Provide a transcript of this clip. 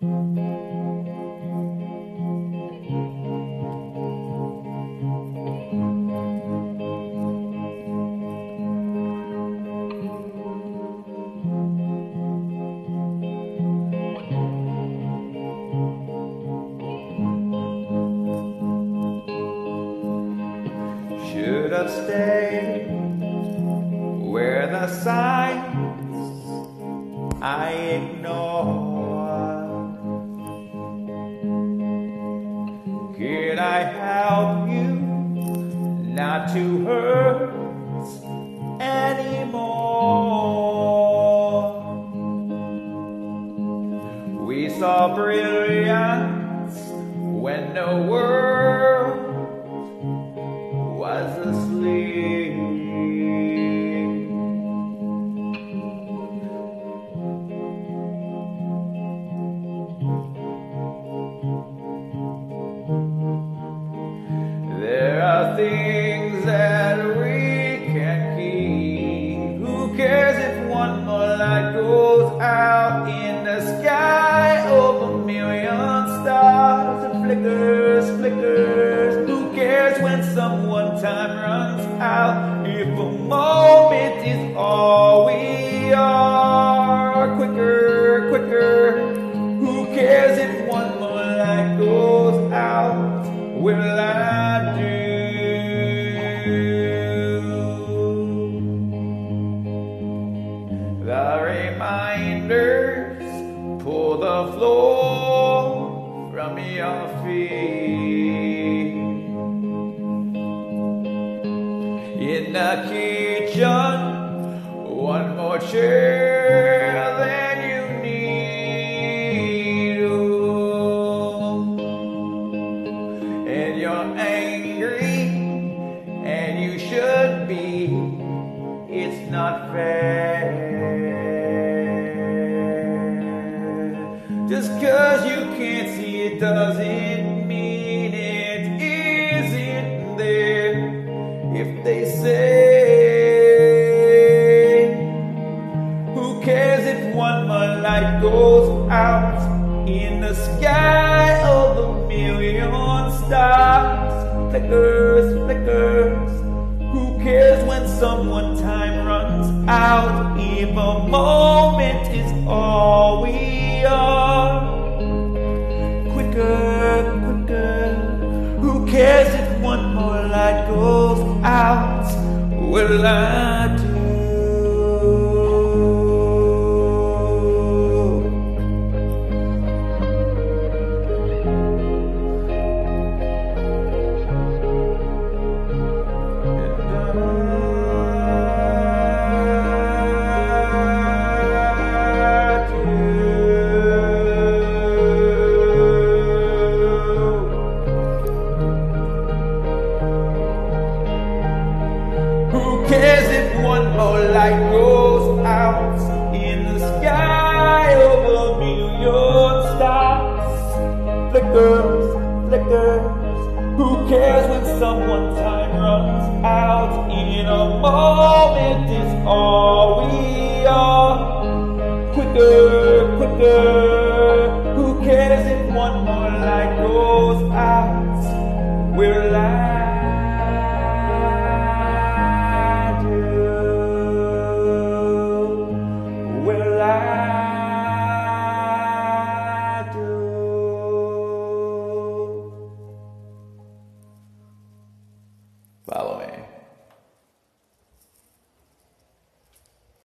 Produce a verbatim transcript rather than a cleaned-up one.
Should have stayed where the signs I ignored. Could I help you not to hurt anymore? We saw brilliance when the world was asleep. There are things that we can't keep. Who cares if one more light goes out in the sky over a million stars? It flickers, flickers. Who cares when someone time runs out? If a moment is all we are, quicker, quicker. Who cares if one more light goes out? Will I do? The reminders pull the floor from your feet. In the kitchen, one more chair than you need. Oh. And you're angry, and you should be. It's not fair. Just 'cause you can't see it doesn't mean it isn't there. If they say, who cares if one more light goes out in the sky of a million stars? Flickers, flickers. Who cares when someone time runs out? If a moment is all we are, quicker, quicker. Who cares if one more light goes out? Will I do? Who cares if one more light goes out in the sky over a million stars? Flickers, flickers. Who cares when someone time runs out? In a moment is all we are. Quicker, quicker. Who cares if one more light goes out? Will I? Will I?